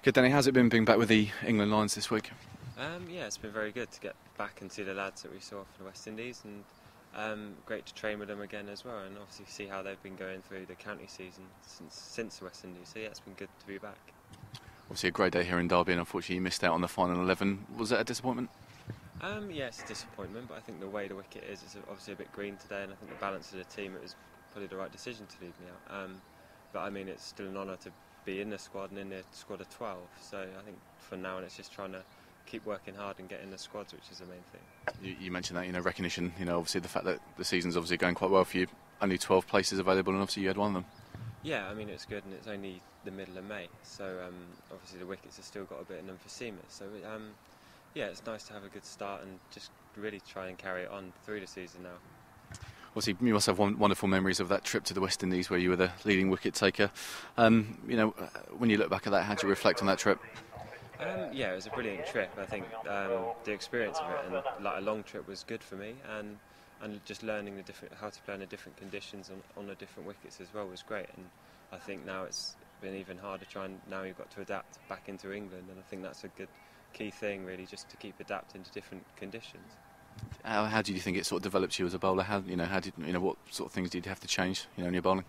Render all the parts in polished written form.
Good, Danny. How's it been being back with the England Lions this week? Yeah, it's been very good to get back and see the lads that we saw for the West Indies, and great to train with them again as well, and obviously see how they've been going through the county season since the West Indies. So yeah, it's been good to be back. Obviously a great day here in Derby, and unfortunately you missed out on the final 11. Was that a disappointment? Yeah, it's a disappointment, but I think the way the wicket is, it's obviously a bit green today, and I think the balance of the team, it was probably the right decision to leave me out. But I mean, it's still an honour to be in the squad and in the squad of 12. So I think for now, it's just trying to keep working hard and get in the squads, which is the main thing. You mentioned that, recognition, obviously the fact that the season's obviously going quite well for you. Only 12 places available, and obviously you had one of them. Yeah, I mean, it's good, and it's only the middle of May, so obviously the wickets have still got a bit of emphysema. So yeah, it's nice to have a good start and just really try and carry it on through the season now. Obviously, you must have wonderful memories of that trip to the West Indies where you were the leading wicket taker. When you look back at that, how do you reflect on that trip? Yeah, it was a brilliant trip. I think the experience of it and like a long trip was good for me, and just learning how to play in the different conditions on the different wickets as well was great. And I think now it's been even harder now you've got to adapt back into England, and I think that's a good key thing really, just to keep adapting to different conditions. How do you think it sort of developed you as a bowler? What sort of things did you have to change, in your bowling?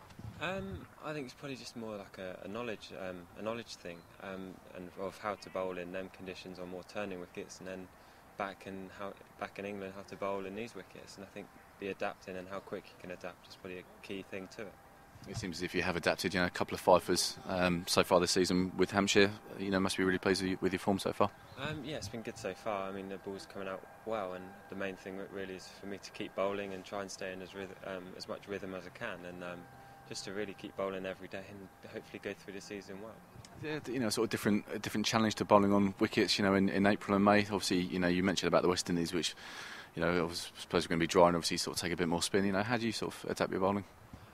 I think it's probably just more like a knowledge thing, and of how to bowl in them conditions on more turning wickets, and then back in England how to bowl in these wickets. And I think the adapting and how quick you can adapt is probably a key thing to it. It seems as if you have adapted. A couple of fifers so far this season with Hampshire. Must be really pleased with your form so far. Yeah, it's been good so far. I mean, the ball's coming out well, and the main thing really is for me to keep bowling and try and stay in as much rhythm as I can, and just to really keep bowling every day and hopefully go through the season well. Yeah, sort of a different challenge to bowling on wickets. In April and May. Obviously, you mentioned about the West Indies, which I suppose are going to be dry and obviously sort of take a bit more spin. How do you sort of adapt your bowling?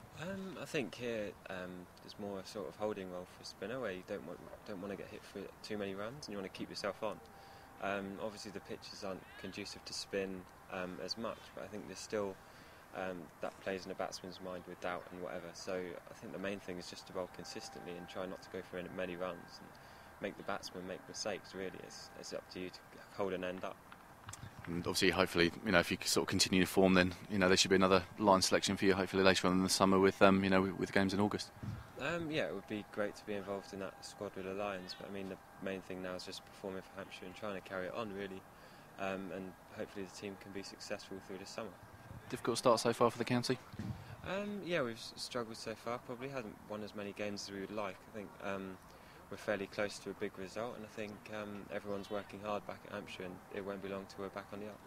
I think here there's more a sort of holding role for a spinner, where you don't want to get hit for too many runs, and you want to keep yourself on. Obviously the pitches aren't conducive to spin as much, but I think there's still that plays in a batsman's mind with doubt and whatever. So I think the main thing is just to bowl consistently and try not to go for many runs and make the batsman make mistakes. Really, it's up to you to hold an end up. And obviously, hopefully, if you sort of continue to form, then there should be another line selection for you. Hopefully later on in the summer with with games in August. Yeah, it would be great to be involved in that squad with the Lions. But I mean, the main thing now is just performing for Hampshire and trying to carry it on really, and hopefully the team can be successful through the summer. Difficult start so far for the county? Yeah, we've struggled so far. Probably haven't won as many games as we would like. I think we're fairly close to a big result, and I think everyone's working hard back at Hampshire, and it won't be long till we're back on the up.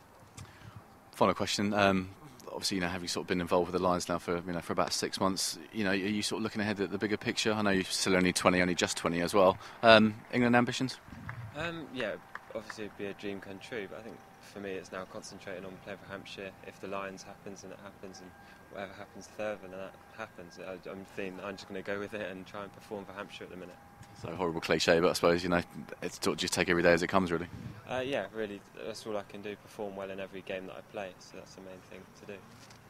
Final question. Obviously, have you sort of been involved with the Lions now for for about 6 months? Are you sort of looking ahead at the bigger picture? I know you're still only just 20 as well. England ambitions? Yeah, obviously it'd be a dream come true, but I think for me it's now concentrating on playing for Hampshire. If the Lions happens, then it happens, and whatever happens further, then that happens. I'm just going to go with it and try and perform for Hampshire at the minute. So horrible cliche, but I suppose it's sort of just take every day as it comes, really. Yeah, really, that's all I can do. Perform well in every game that I play. So that's the main thing to do.